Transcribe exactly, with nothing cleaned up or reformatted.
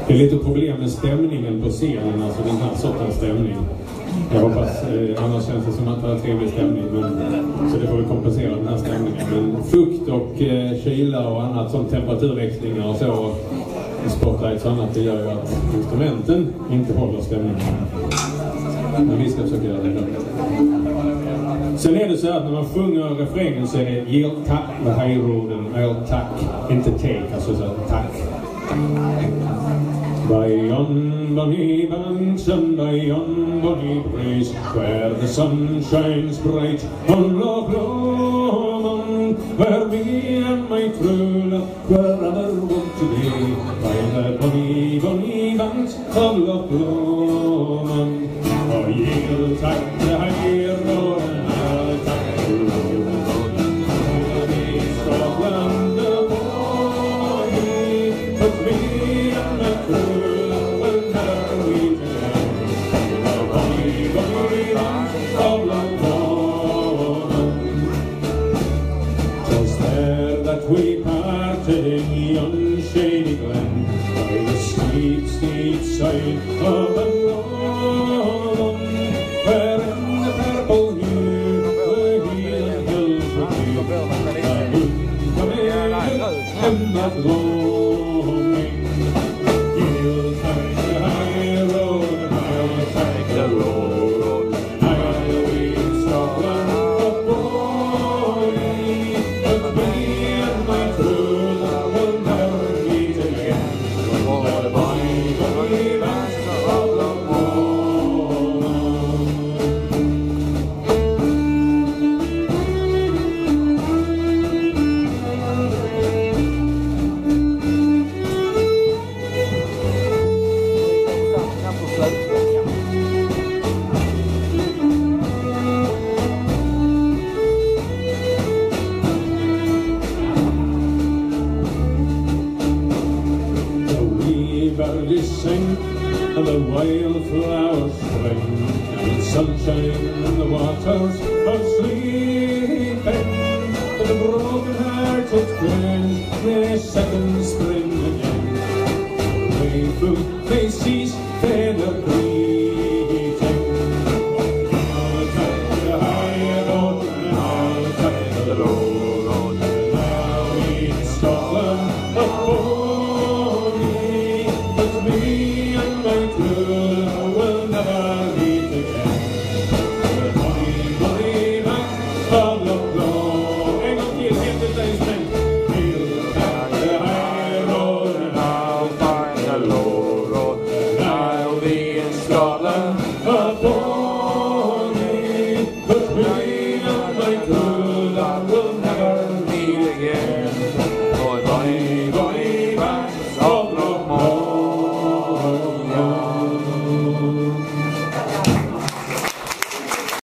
Det är lite problem med stämningen på scenen, alltså den här sortens stämning. Jag hoppas, eh, annars känns det som att det är en trevlig stämning, men, så det får vi kompensera den här stämningen. Men fukt och eh, kyla och annat som temperaturväxlingar och så, och spotlights och annat, det gör ju att instrumenten inte håller stämningen. Men vi ska försöka göra det då. Sen är det så att när man sjunger refrängen så är det gill tack med hejråden, öl tack, inte take, alltså så tack. By on bonny banks and by on bonny braes, where the sun shines bright on Loch Lomond, where me and my true love forever want to be, by the bonny, bonny banks of Loch Lomond. Oh, yield tack the high road and I'll tack the road. Scotland the boy, but me and my true love will never meet again. The bonny, bonny banks of Loch Lomond. 'Twas there that we parted in yon shady glen, by the steep, steep side of the Lomond, where in the purple hue the healing hills would be. I would come in in that longing. You'll take the high road and I'll take the road. I'll be in Scotland a boy, but me and my true love will never meet again. The bonny, bonny banks of Loch Lomond. Birdies sing and the wildflowers swing, and sunshine in the waters of sleeping, and the broken-hearted cringe their second spring again. They flew, they ceased their greeting. I'll take the high road and I'll take the low road, and I'll be in Scotland a boy, me and my true love will never meet again. The bonny, bonny banks of Loch Lomond. En gång till, helt utan instrument. He'll take the high road and I'll find the low road, and I'll be in Scotland a boy, but me and my true love will never meet again.